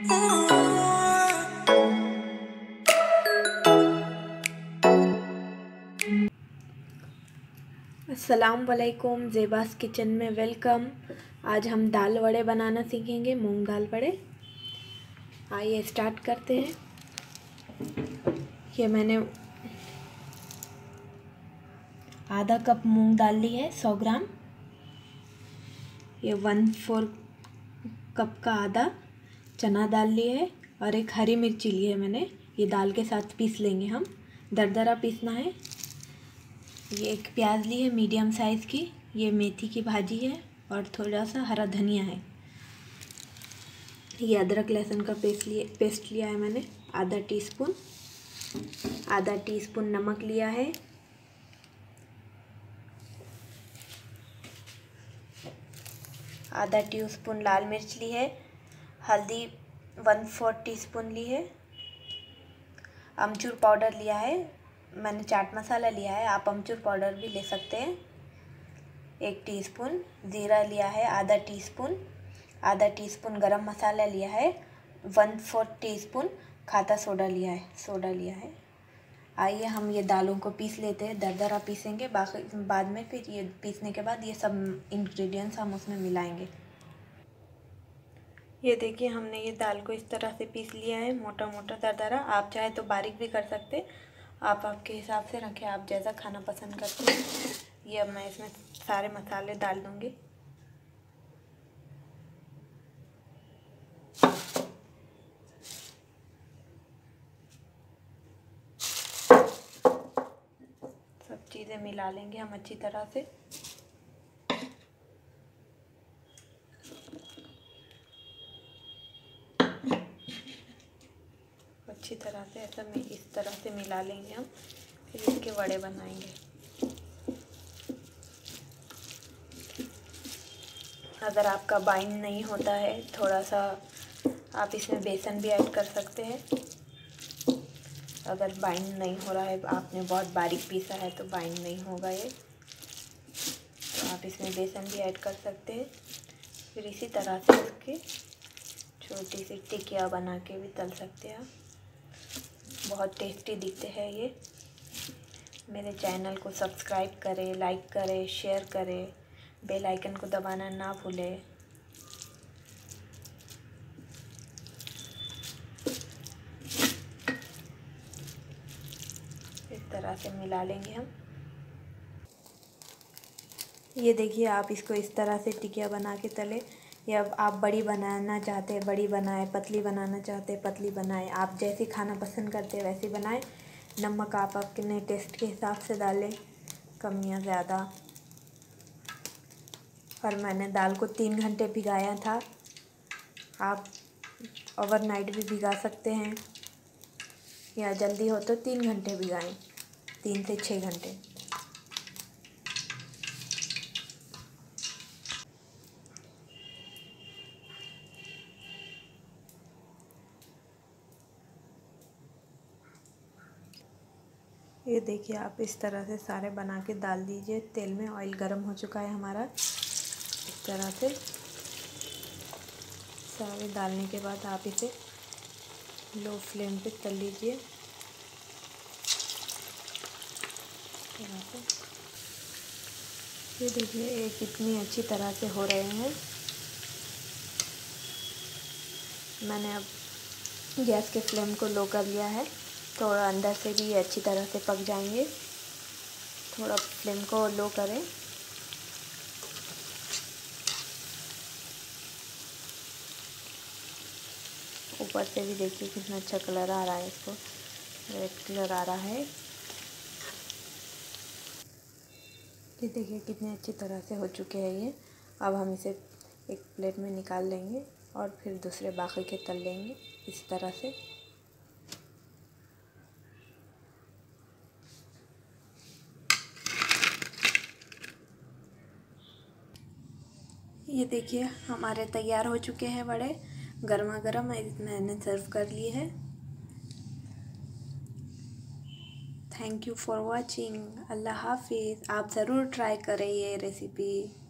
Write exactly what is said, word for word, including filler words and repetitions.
अस्सलाम वालेकुम, ज़ेबास किचन में वेलकम। आज हम दाल वड़े बनाना सीखेंगे, मूंग दाल वड़े। आइए स्टार्ट करते हैं। ये मैंने आधा कप मूंग दाल ली है, सौ ग्राम। ये वन फोर कप का आधा चना दाल ली है और एक हरी मिर्ची ली है मैंने। ये दाल के साथ पीस लेंगे हम, दरदरा पीसना है। ये एक प्याज ली है मीडियम साइज़ की। ये मेथी की भाजी है और थोड़ा सा हरा धनिया है। ये अदरक लहसुन का पेस्ट लिए पेस्ट लिया है मैंने, आधा टीस्पून। आधा टीस्पून नमक लिया है। आधा टीस्पून लाल मिर्च ली है। हल्दी वन फोर टीस्पून ली है। अमचूर पाउडर लिया है मैंने, चाट मसाला लिया है, आप अमचूर पाउडर भी ले सकते हैं। एक टीस्पून ज़ीरा लिया है, आधा टीस्पून। आधा टीस्पून गरम मसाला लिया है। वन फोर्थ टीस्पून खाता सोडा लिया है सोडा लिया है। आइए हम ये दालों को पीस लेते हैं, दरदरा पीसेंगे। बाकी बाद में फिर ये पीसने के बाद ये सब इंग्रेडिएंट्स हम उसमें मिलाएंगे। ये देखिए, हमने ये दाल को इस तरह से पीस लिया है, मोटा मोटा दरदरा। आप चाहे तो बारीक भी कर सकते, आप आपके हिसाब से रखें, आप जैसा खाना पसंद करते हैं। ये अब मैं इसमें सारे मसाले डाल दूँगी। सब चीज़ें मिला लेंगे हम अच्छी तरह से। अच्छी तरह से ऐसा में इस तरह से मिला लेंगे हम, फिर इसके वड़े बनाएंगे। अगर आपका बाइंड नहीं होता है, थोड़ा सा आप इसमें बेसन भी ऐड कर सकते हैं। अगर बाइंड नहीं हो रहा है, आपने बहुत बारीक पीसा है तो बाइंड नहीं होगा ये, तो आप इसमें बेसन भी ऐड कर सकते हैं। फिर इसी तरह से इसकी छोटी सी टिकिया बना के भी तल सकते हैं आप। बहुत टेस्टी दिखते हैं ये। मेरे चैनल को सब्सक्राइब करें, लाइक करें, शेयर करें, बेल आइकन को दबाना ना भूलें। इस तरह से मिला लेंगे हम। ये देखिए, आप इसको इस तरह से टिकिया बना के तले, या आप बड़ी बनाना चाहते हैं बड़ी बनाएं, पतली बनाना चाहते हैं पतली बनाएं, आप जैसे खाना पसंद करते हैं वैसे बनाएं। नमक आप अपने टेस्ट के हिसाब से डालें, कम या ज़्यादा। और मैंने दाल को तीन घंटे भिगाया था, आप ओवरनाइट भी भिगा सकते हैं, या जल्दी हो तो तीन घंटे भिगाएं, तीन से छः घंटे। ये देखिए, आप इस तरह से सारे बना के डाल दीजिए तेल में। ऑयल गरम हो चुका है हमारा। इस तरह से सारे डालने के बाद आप इसे लो फ्लेम पे तल लीजिए। ये देखिए, ये कितनी अच्छी तरह से हो रहे हैं। मैंने अब गैस के फ्लेम को लो कर लिया है, थोड़ा अंदर से भी अच्छी तरह से पक जाएंगे। थोड़ा फ्लेम को लो करें। ऊपर से भी देखिए कितना अच्छा कलर आ रहा है, इसको रेड कलर आ रहा है। ये देखिए कितने अच्छी तरह से हो चुके हैं ये। अब हम इसे एक प्लेट में निकाल लेंगे और फिर दूसरे बाकी के तल लेंगे इस तरह से। ये देखिए, हमारे तैयार हो चुके हैं वड़े, गर्मा गर्म मैंने सर्व कर लिए हैं। Thank you for watching. अल्लाह हाफिज़। आप ज़रूर ट्राई करें ये रेसिपी।